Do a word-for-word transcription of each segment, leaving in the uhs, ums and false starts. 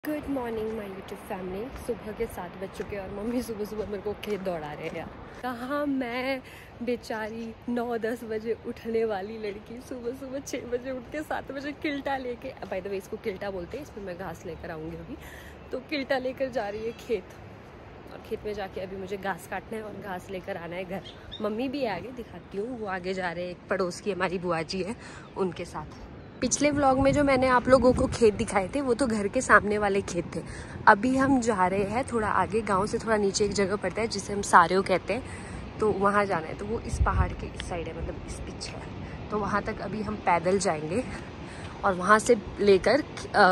Good morning my YouTube family. सुबह के सात बज चुके हैं और मम्मी सुबह सुबह मेरे को खेत दौड़ा रहे हैं यार। कहाँ मैं बेचारी नौ दस बजे उठने वाली लड़की सुबह सुबह छः बजे उठ के सात बजे किल्टा लेके, बाय द वे इसको किल्टा बोलते हैं, इसमें मैं घास लेकर आऊँगी अभी। तो किल्टा लेकर जा रही है खेत और खेत में जाके अभी मुझे घास काटना है और घास लेकर आना है घर। मम्मी भी है आगे, दिखाती हूँ, वो आगे जा रहे हैं। एक पड़ोस की हमारी बुआ जी है, उनके साथ। पिछले व्लॉग में जो मैंने आप लोगों को खेत दिखाए थे वो तो घर के सामने वाले खेत थे। अभी हम जा रहे हैं थोड़ा आगे, गांव से थोड़ा नीचे एक जगह पड़ता है जिसे हम सारेओ कहते हैं, तो वहाँ जाना है। तो वो इस पहाड़ के इस साइड है, मतलब इस पीछे है। तो वहाँ तक अभी हम पैदल जाएंगे और वहाँ से लेकर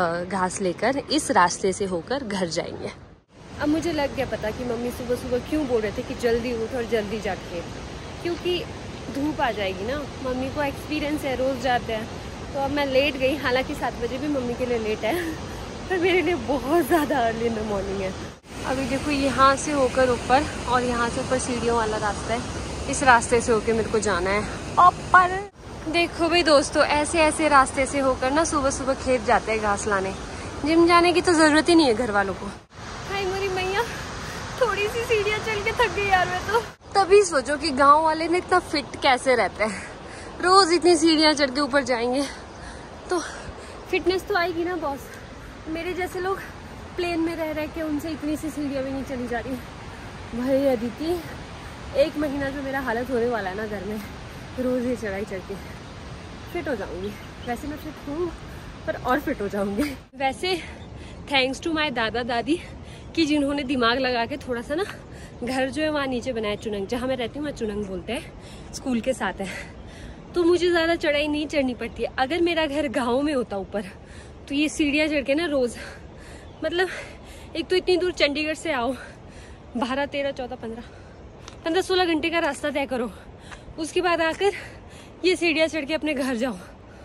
घास लेकर इस रास्ते से होकर घर जाएंगे। अब मुझे लग गया पता कि मम्मी सुबह सुबह क्यों बोल रहे थे कि जल्दी उठ और जल्दी जा खेत, क्योंकि धूप आ जाएगी ना। मम्मी को एक्सपीरियंस है, रोज़ जाते हैं। तो अब मैं लेट गई, हालांकि सात बजे भी मम्मी के लिए लेट है, पर मेरे लिए बहुत ज़्यादा अर्ली इन द मॉर्निंग है। अभी देखो यहाँ से होकर ऊपर, और यहाँ से ऊपर सीढ़ियों वाला रास्ता है, इस रास्ते से होकर मेरे को जाना है ऊपर। देखो भाई दोस्तों, ऐसे ऐसे रास्ते से होकर ना सुबह सुबह खेत जाते हैं घास लाने। जिम जाने की तो ज़रूरत ही नहीं है घर वालों को। हाय मेरी मैया, थोड़ी सी सीढ़ियाँ चढ़ के थक गई यार मैं तो। तभी सोचो कि गाँव वाले ने इतना फिट कैसे रहते हैं, रोज इतनी सीढ़ियाँ चढ़ के ऊपर जाएंगे तो फिटनेस तो आएगी ना बॉस। मेरे जैसे लोग प्लेन में रह रहे के उनसे इतनी सी सीढ़ियाँ भी नहीं चली जा रही। भाई अदिति, एक महीना जो मेरा हालत होने वाला है ना घर में, रोज ये चढ़ाई चढ़ के फिट हो जाऊंगी। वैसे मैं फिट हूँ पर और फिट हो जाऊंगी। वैसे थैंक्स टू माय दादा दादी कि जिन्होंने दिमाग लगा के थोड़ा सा ना घर जो है वहाँ नीचे बनाया, चुनंग, जहाँ मैं रहती हूँ वहाँ चुनंग बोलते हैं, स्कूल के साथ है। तो मुझे ज़्यादा चढ़ाई नहीं चढ़नी पड़ती है। अगर मेरा घर गांव में होता ऊपर, तो ये सीढ़ियाँ चढ़ के ना रोज़, मतलब एक तो इतनी दूर चंडीगढ़ से आओ, बारह तेरह चौदह पंद्रह पंद्रह सोलह घंटे का रास्ता तय करो, उसके बाद आकर ये सीढ़ियाँ चढ़ के अपने घर जाओ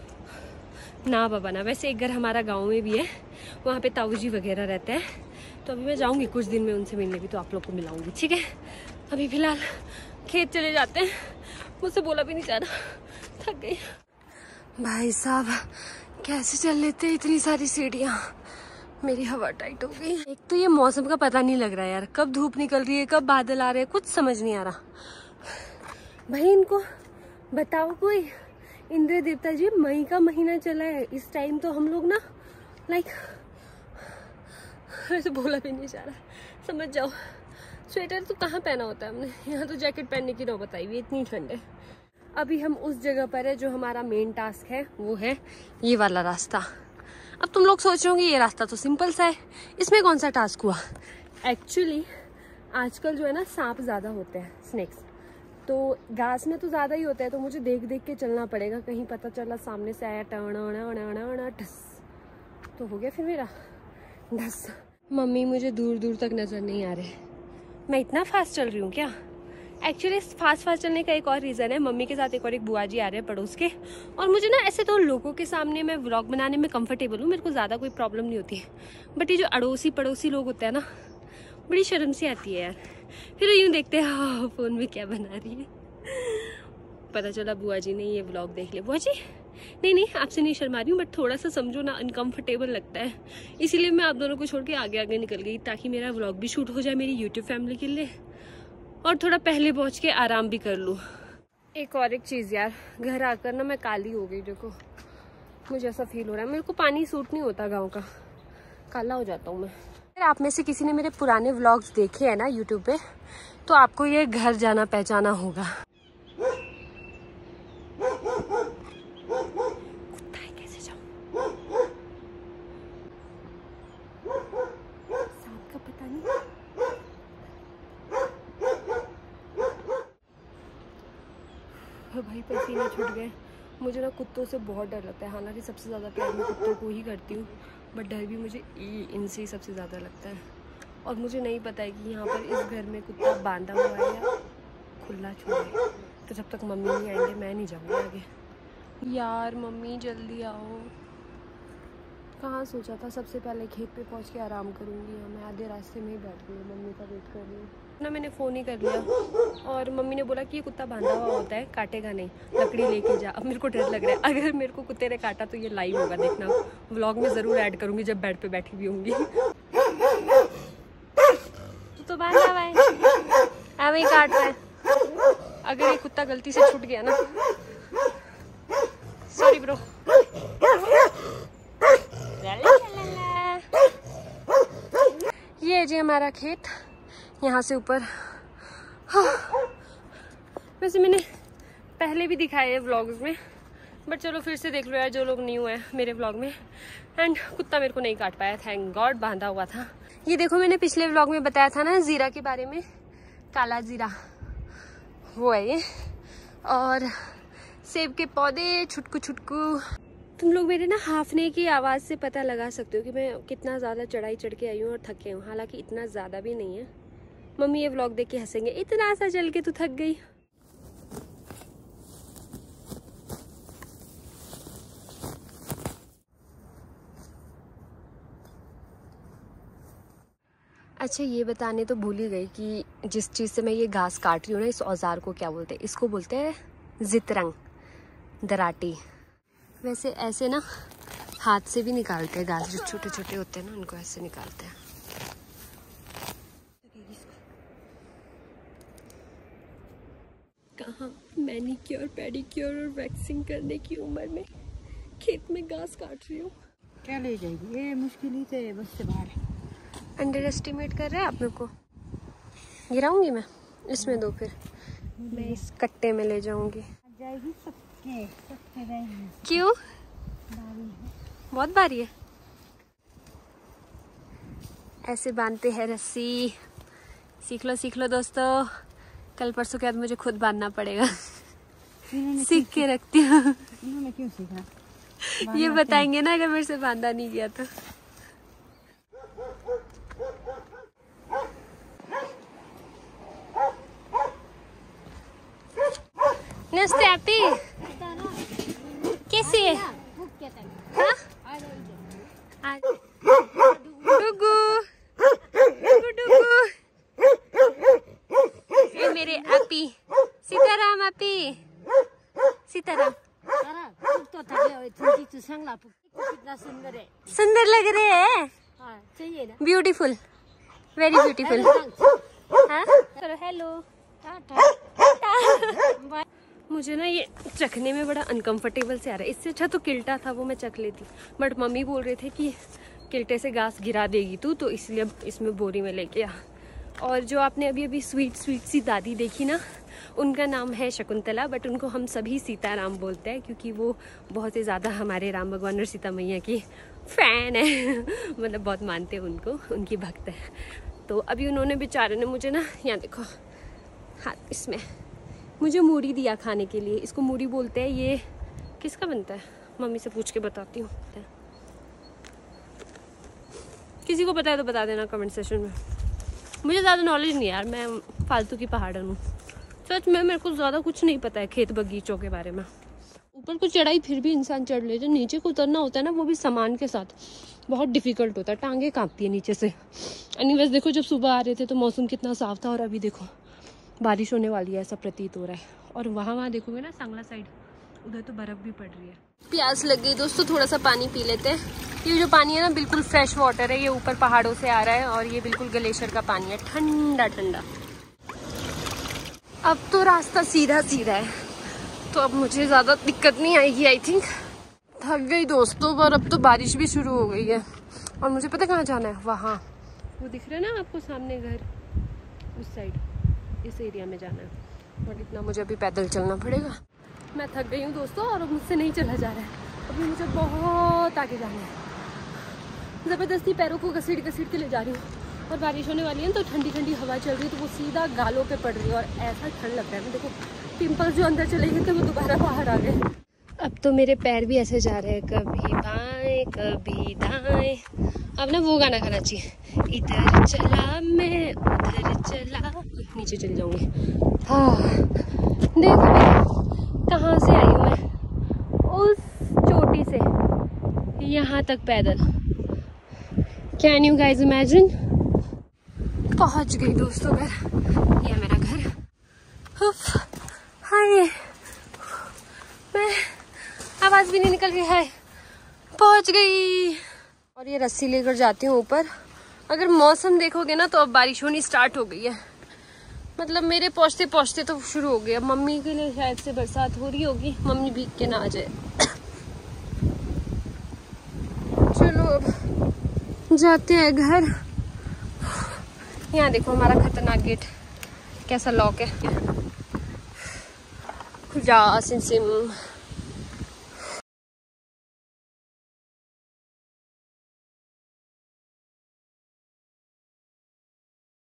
ना बाबा ना। वैसे एक घर हमारा गाँव में भी है, वहाँ पे ताऊ जी वगैरह रहते हैं, तो अभी मैं जाऊँगी कुछ दिन में उनसे मिलने भी, तो आप लोग को मिलाऊंगी, ठीक है। अभी फिलहाल खेत चले जाते हैं, मुझसे बोला भी नहीं जा रहा, थक गई। भाई साहब कैसे चल लेते इतनी सारी सीढ़ियाँ, मेरी हवा टाइट हो गई। एक तो ये मौसम का पता नहीं लग रहा है यार, कब धूप निकल रही है कब बादल आ रहे हैं, कुछ समझ नहीं आ रहा। भाई इनको बताओ कोई, इंद्र देवता जी, मई का महीना चला है, इस टाइम तो हम लोग ना लाइक, ऐसे बोला भी नहीं जा रहा, समझ जाओ। स्वेटर तो कहाँ पहना होता है हमने, यहाँ तो जैकेट पहनने की नौबत आई हुई, इतनी ठंड है। अभी हम उस जगह पर है जो हमारा मेन टास्क है, वो है ये वाला रास्ता। अब तुम लोग सोच रहे होंगे ये रास्ता तो सिंपल सा है, इसमें कौन सा टास्क हुआ। एक्चुअली आजकल जो है ना सांप ज़्यादा होते हैं, स्नेक्स, तो घास में तो ज़्यादा ही होता है, तो मुझे देख देख के चलना पड़ेगा। कहीं पता चला सामने से आया टना ढस, तो हो गया फिर मेरा ढस। मम्मी मुझे दूर दूर तक नज़र नहीं आ रहे, मैं इतना फास्ट चल रही हूँ क्या। एक्चुअली फास्ट फास्ट चलने का एक और रीज़न है, मम्मी के साथ एक और एक बुआ जी आ रहे हैं पड़ोस के, और मुझे ना ऐसे तो लोगों के सामने मैं व्लॉग बनाने में कंफर्टेबल हूँ, मेरे को ज़्यादा कोई प्रॉब्लम नहीं होती है, बट ये जो अड़ोसी पड़ोसी लोग होते हैं ना, बड़ी शर्म सी आती है यार। फिर यूँ देखते हैं हाँ फ़ोन में क्या बना रही है, पता चला बुआ जी ने ये व्लॉग देख लिया। बुआ जी नहीं नहीं आपसे नहीं शर्मा रही हूँ, बट थोड़ा सा समझो ना अनकंफर्टेबल लगता है, इसीलिए मैं आप दोनों को छोड़ के आगे आगे निकल गई, ताकि मेरा व्लॉग भी शूट हो जाए मेरी यूट्यूब फैमिली के लिए, और थोड़ा पहले पहुंच के आराम भी कर लूँ। एक और एक चीज़ यार, घर आकर ना मैं काली हो गई, देखो मुझे ऐसा फील हो रहा है। मेरे को पानी सूट नहीं होता गाँव का, काला हो जाता हूँ मैं। अगर आप में से किसी ने मेरे पुराने व्लॉग्स देखे हैं ना यूट्यूब पे, तो आपको ये घर जाना पहचाना होगा। भाई पसीने छूट गए। मुझे ना कुत्तों से बहुत डर लगता है, हालांकि सबसे ज़्यादा प्यार मैं कुत्तों को ही करती हूँ, बट डर भी मुझे इनसे ही सबसे ज़्यादा लगता है। और मुझे नहीं पता है कि यहाँ पर इस घर में कुत्ता बांधा हुआ है या खुला छोड़ा है, तो जब तक मम्मी नहीं आएंगे मैं नहीं जाऊँगी आगे। यार मम्मी जल्दी आओ, कहाँ सोचा था सबसे पहले खेत पे पहुँच के आराम करूँगी। मैं आधे रास्ते में ही बैठ गई, मम्मी का वेट कर रही हूँ ना। मैंने फ़ोन ही कर लिया और मम्मी ने बोला कि ये कुत्ता बांधा हुआ होता है, काटेगा नहीं, लकड़ी लेके जा। अब मेरे को डर लग रहा है, अगर मेरे को कुत्ते ने काटा तो ये लाइव होगा, देखना व्लॉग में ज़रूर ऐड करूँगी जब बेड पे बैठी हुई होंगी। तो, तो बांधा हुआ है, ऐवे ही काट रहा है। अगर ये कुत्ता गलती से छूट गया ना, सॉरी ब्रो। ये है जी हमारा खेत, यहाँ से ऊपर। हाँ। वैसे मैंने पहले भी दिखाया है व्लॉग्स में, बट चलो फिर से देख लो यार जो लोग न्यू है मेरे व्लॉग में। एंड कुत्ता मेरे को नहीं काट पाया, थैंक गॉड, बांधा हुआ था। ये देखो मैंने पिछले व्लॉग में बताया था ना जीरा के बारे में, काला जीरा वो है ये। और सेब के पौधे छुटकू छुटकू। तुम लोग मेरे ना हाफने की आवाज़ से पता लगा सकते हो कि मैं कितना ज़्यादा चढ़ाई चढ़ के आई हूँ और थके हूँ। हालांकि इतना ज़्यादा भी नहीं है। मम्मी ये व्लॉग देख के हंसेंगे, इतना सा चल के तू थक गई। अच्छा ये बताने तो भूल ही गई कि जिस चीज़ से मैं ये घास काट रही हूँ ना, इस औजार को क्या बोलते हैं? इसको बोलते हैं जितरंग दराटी। वैसे ऐसे ना हाथ से भी निकालते हैं घास, जो छोटे छोटे होते हैं ना उनको ऐसे निकालते हैं। कहाँ मैनीक्योर पेडिक्योर और वैक्सिंग करने की उम्र में खेत में घास काट रही हूँ। क्या ले जाएगी ये, मुश्किल ही से बस से बाहर। अंडर एस्टिमेट कर रहे हैं आप मेरे को। गिराऊंगी मैं इसमें, दो फिर मैं इस कट्टे में ले जाऊंगी। जाएगी सबके सबके रहेंगे। क्यों? बहुत भारी है। ऐसे बांधते हैं रस्सी। सीख लो सीख लो दोस्तों, कल परसों के बाद मुझे खुद बांधना पड़ेगा। सीख के रखती हूँ। इन्होंने क्यों सीखा? ये बताएंगे ना अगर मेरे से बांधा नहीं गया तो। नमस्ते आपी, कैसी है? हाँ? डुगू डुगू डुगू, ये मेरे आपी, सीताराम आपी, सीताराम। सुंदर लग रहे हैं, ब्यूटीफुल, वेरी ब्यूटीफुल। हाँ चलो हेलो। मुझे ना ये चखने में बड़ा अनकंफर्टेबल से आ रहा है। इससे अच्छा तो किल्टा था, वो मैं चख लेती, बट मम्मी बोल रहे थे कि किल्टे से घास गिरा देगी तू, तो इसलिए अब इसमें बोरी में लेके आ। और जो आपने अभी अभी स्वीट स्वीट सी दादी देखी ना, उनका नाम है शकुंतला, बट उनको हम सभी सीताराम बोलते हैं क्योंकि वो बहुत ही ज़्यादा हमारे राम भगवान और सीता मैया की फ़ैन है। मतलब बहुत मानते हैं उनको, उनकी भक्त है। तो अभी उन्होंने बेचारे ने मुझे ना, यहाँ देखो हाथ, इसमें मुझे मूढ़ी दिया खाने के लिए। इसको मूढ़ी बोलते हैं। ये किसका बनता है? मम्मी से पूछ के बताती हूँ। किसी को पता है तो बता देना कमेंट सेक्शन में। मुझे ज़्यादा नॉलेज नहीं यार, मैं फालतू की पहाड़न हूँ सच में। मेरे को ज़्यादा कुछ नहीं पता है खेत बगीचों के बारे में। ऊपर को चढ़ाई फिर भी इंसान चढ़ ले, जो नीचे को उतरना होता है ना, वो भी सामान के साथ बहुत डिफिकल्ट होता है। टांगे कांपती है नीचे से। एनीवेज देखो, जब सुबह आ रहे थे तो मौसम कितना साफ था और अभी देखो बारिश होने वाली है ऐसा प्रतीत हो रहा है। और वहाँ वहाँ देखोगे ना सांगला साइड, उधर तो बर्फ भी पड़ रही है। प्यास लग गई दोस्तों, थोड़ा सा पानी पी लेते हैं। ये जो पानी है ना बिल्कुल फ्रेश वाटर है, ये ऊपर पहाड़ों से आ रहा है और ये बिल्कुल ग्लेशियर का पानी है, ठंडा ठंडा। अब तो रास्ता सीधा सीधा है, तो अब मुझे ज़्यादा दिक्कत नहीं आएगी आई थिंक। थक गई दोस्तों, पर अब तो बारिश भी शुरू हो गई है और मुझे पता कहाँ जाना है। वहाँ वो दिख रहा है ना आपको सामने घर, उस साइड, इस एरिया में जाना है। और इतना मुझे अभी पैदल चलना पड़ेगा। मैं थक गई हूँ दोस्तों और मुझसे नहीं चला जा रहा है। अभी मुझे बहुत आगे जाना है। ज़बरदस्ती पैरों को घसीट घसीट के ले जा रही हूँ। और बारिश होने वाली है तो ठंडी ठंडी हवा चल रही है, तो वो सीधा गालों पे पड़ रही है और ऐसा ठंड लग रहा है। देखो पिंपल्स जो अंदर चले गए थे वो दोबारा बाहर आ गए। अब तो मेरे पैर भी ऐसे जा रहे हैं, कभी बाएं कभी दाएं। अब ना वो गाना गाना चाहिए, इधर चला मैं उधर चला। नीचे चल जाऊंगी। हाँ देखो कहाँ से आई हूँ मैं, उस चोटी से। यहाँ तक पैदल। Can you guys imagine. पहुंच गई दोस्तों घर, ये मेरा घर। हाय, मैं आवाज भी नहीं निकल रही है, पहुंच गई। और ये रस्सी लेकर जाती हूँ ऊपर। अगर मौसम देखोगे ना तो अब बारिश होनी स्टार्ट हो गई है, मतलब मेरे पहुंचते पहुंचते तो शुरू हो गया। मम्मी के लिए शायद से बरसात हो रही होगी, मम्मी भीग के ना आ जाए। चलो अब जाते हैं घर। यहाँ देखो हमारा खतरनाक गेट कैसा लॉक है। खुजा सिम सिम।